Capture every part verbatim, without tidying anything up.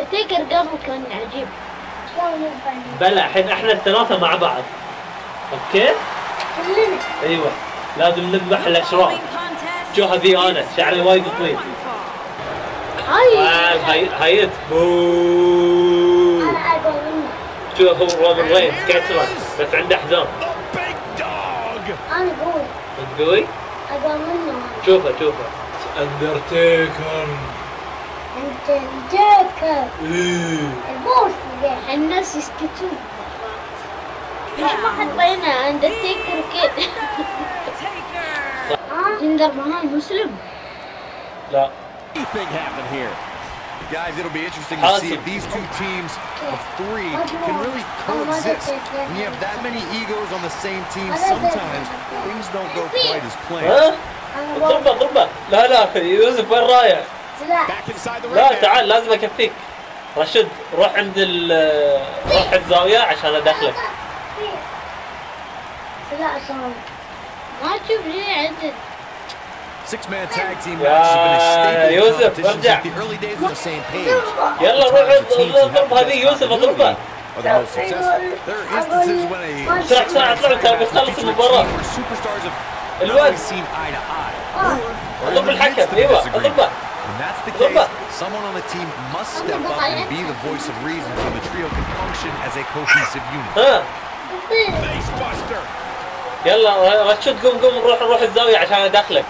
اندرتيكر قبل كان عجيب. بلى الحين احنا الثلاثة مع بعض. اوكي؟ كلنا. ايوه لازم نذبح الاشرار. شو هذي انا شعري وايد طويل. هاي. هاي هايت بوووو. انا اقوى منه. شو هو رومان رينز كسره بس عنده حزام. انا قوي. انت قوي؟ اقوى منه. شوفه شوفه. اندرتيكر. اندرتيكر. ايه. البوس الناس يسكتون. ليش ما حطينا اندرتيكر كده؟ جندر مهان مسلم. لا. Guys, it'll be interesting to see if these two teams of three can really coexist. When you have that many egos on the same team, sometimes things don't go quite as planned. ضربه ضربه. لا لا يوسف وين رايح؟ لا تعال لازم اكفيك. رشد روح عند ال روح الزاوية عشان ادخلك. لا عشان ما تشوف لي عدل. Six-man tag team match has been a staple of competition since the early days on the same page. يلا روح اضرب هذه يوسف اضربها. There are instances when a بسرعة بسرعة اطلع بتخلص المباراة. الواد اضرب الحكم. ايوه اضربه. When that's the case, someone on the team must step up and be the voice of reason so the trio can function as a cohesive unit. ها. يلا رشد قوم قوم نروح نروح الزاوية عشان ادخلك.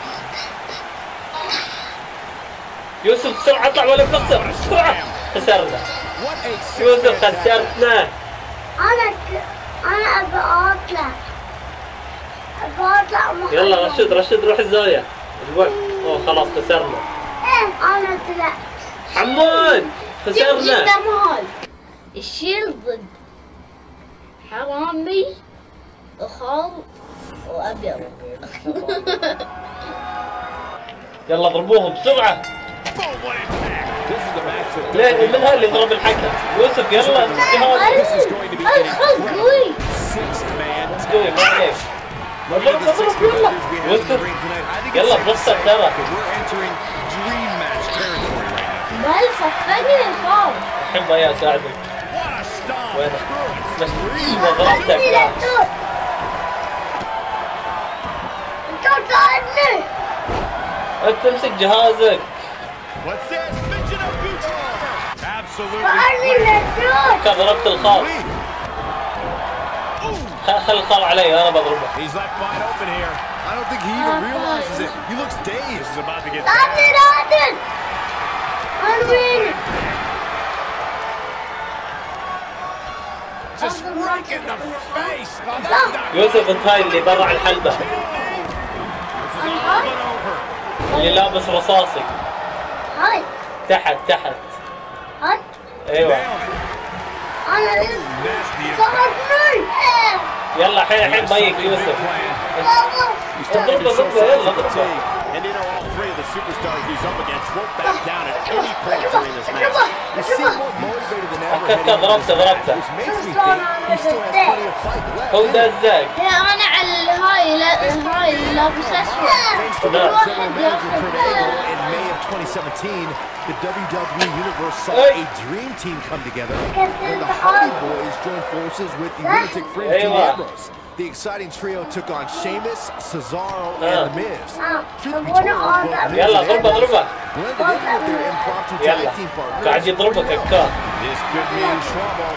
يوسف بسرعة اطلع ولا بنخسر بسرعة. خسرنا. يوسف خسرتنا. انا انا ابغى اطلع. ابغى اطلع. يلا رشد رشد روح الزاوية. الوقت. اوه خلاص خسرنا. انا طلعت. حمود خسرنا. جدا مال. الشيل ضد حرامي وخال وابيض. يلا اضربوهم بسرعة. ليه من هاللي ضرب الحكم؟ يوسف يلا جهاز. الخال قوي. قوي ما عليك. اضرب اضرب يلا. يوسف يلا بنخسر ترى. بل صفقني الخال. الحين وياه ساعدك. وينك؟ بس ما ضربتك لا. انت تعبني. انت تمسك جهازك. كان ضربت الخال. خل الخال علي انا بضربه. تعبني رادن. انا وينك؟ يوسف انت هاي اللي برا الحلبة. اللي لابس رصاصي. هاي. تحت تحت. هاي. ايوه. انا صارتني. يلا الحين الحين ضيق يوسف. اضربه اضربه يلا اضربه. And you know all three of the superstars he's up against won't back down at any point during this match. He seems more motivated than ever. أكدت ضربته ضربته. Which makes me think he still has plenty of fight left. هو دزك. انا على هاي هاي لابس اسود. Thanks to the general manager Kurt Angle in May of twenty seventeen, the W W E Universe saw a dream team come together when the Hardy Boys joined forces with the lunatic fringe Dean Ambrose. The exciting trio took on Sheamus, Cesaro, and The Miz. Truth be told, both يلا ضربه ضربه. blended in with their impromptu tag team partners. قاعد يضربك الكار. This could mean trouble.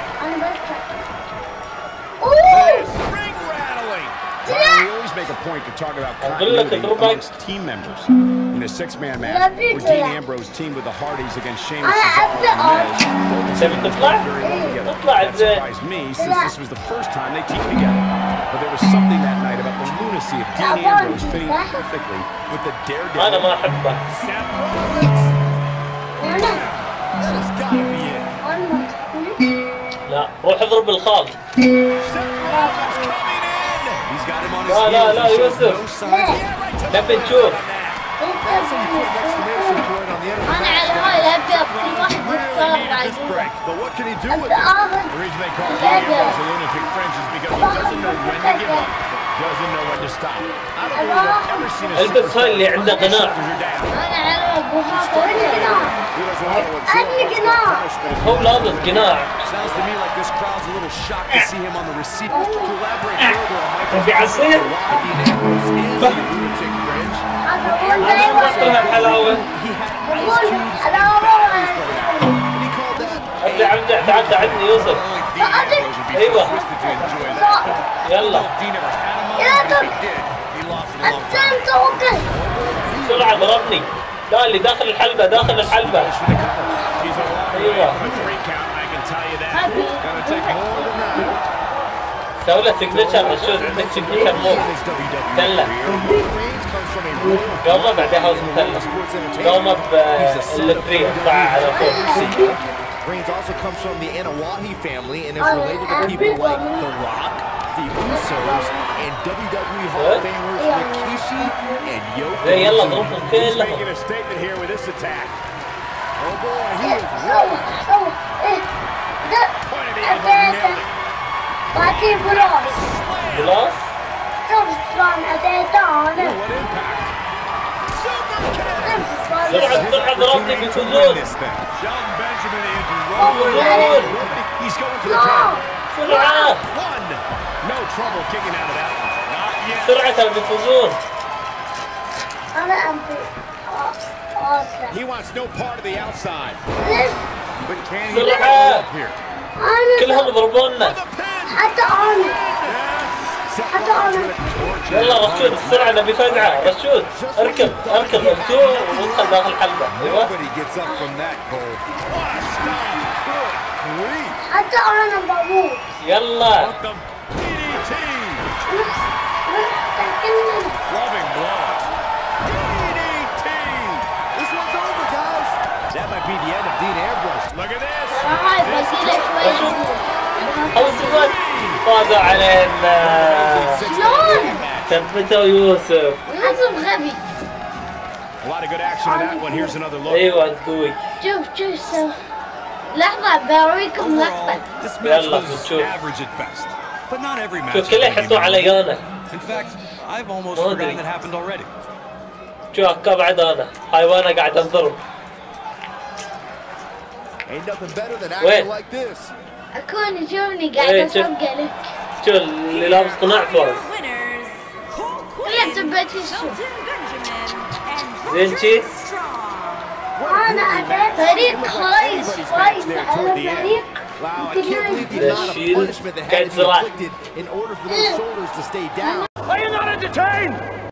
Ring rattling. We always make a point to talk about continuity amongst team members. In a six-man match, where Dean Ambrose teamed with the Hardys against Sheamus, Cesaro, and The Miz, both تطلع تطلع that surprised me since this was the first time they teamed together. But there was something that night about the lunacy of Dean Ambrose fitting perfectly with the daredevil. أنا ما أحبه. That has got to be it. لا روح اضرب الخال. He's got him on his لا لا لا heels. يوسف. نبي نشوف. انا على هاي الابيض كل واحد يختار This break, but what can he do with it? الابيض. The reason they call Dean Ambrose a lunatic fringe is because he doesn't know when to give up, doesn't know when to stop. I don't believe I've ever seen a البس هاي اللي عنده قناع. انا على ابو هذا أبي قناع. هو لابس قناع. Sounds to me like this crowd's a little shocked to see him on the receipt. To elaborate further on Michael's في عصير. Dean Ambrose is the lunatic fringe. أنا ما أكلها الحلاوة. أبدأ عمدة تعدى عندي يوسف. أيوة. يلا. بسرعة ضربني. لا اللي داخل الحلبة داخل الحلبة. ايوه. سوي له سيجنتشر رشود عندك سيجنتشر مو تلة. قومه بعدين هاوس مثلث. قومه بالثري اطلع على فوق. Reigns also comes from the Anawahi family and is related to people like The Rock, the Usos, and W W E Hall of Famers Rikishi and Yoko. يلا ضربهم He's making a statement here with this attack. Oh boy, he is rolling. Pointed the elbow, nailed it. خلاص. What impact? بسرعة بسرعة ضربني بفوزون. Shelton Benjamin is rolling. He's going for the pin. بسرعة. One. No trouble kicking out of that one. Not yet. بسرعة ترى بفوزون. He wants no part of the outside. But can he بسرعة. up here? كلهم يضربوننا. حتى أنا. حتى أنا. يلا رشود بسرعة نبي فزعة. رشود اركب اركب الجو وندخل داخل الحلبة. ايوه. Nobody gets up from that, Cole. What a stop. Good grief. حتى أنا بموت. يلا. The D D T. Loving blow. D D T. This one's over, guys. That might be the end of Dean Ambrose. Look at this. هاي بسيلة شوي. حوسبت فازوا علينا. شلون؟ ثبتوا يوسف. حسب غبي. A lot of good action in that one. Here's another look. ايوه قوي. شوف شوف سو. لحظة بوريكم لقطة. This match يلا was نشوف. average at best, but not every match. شوف كله يحسوا علي انا. In fact, I've almost ما forgotten أدري. it happened already. شوف هكا بعد انا. هاي وانا قاعد انضرب. Ain't nothing better than Wait. action like this. أكون يشوفني قاعد إيه، شوف. أصقع لك. شوف اللي لابس قناع فوز. كلها تبتي شوف. زين شي؟ أنا أبي فريق خايس خايس على فريق. Wow, I can't believe the The amount of shield punishment that had to be gets a lot. inflicted in order for those shoulders to stay down. Are you not entertained?